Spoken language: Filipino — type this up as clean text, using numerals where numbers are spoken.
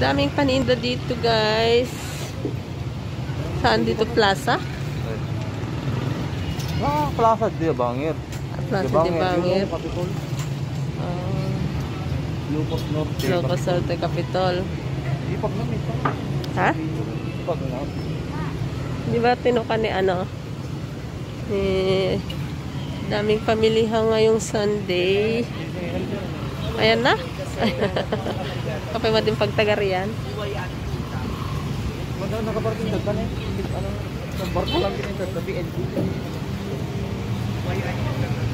Daming paninda dito, guys. Saan dito? Plaza? Plaza di Bangir. Plaza di Bangir. Lupos Norte. Lopos Norte Capitol. Ipag na ito. Ha? Ipag na. Di ba tinuka ni ano? Daming pamilihan ngayong Sunday. Ayan na. Kapay mo din pagtagarian. Nakaparking ka na eh. Ano? Barko lang din ito. Sabi,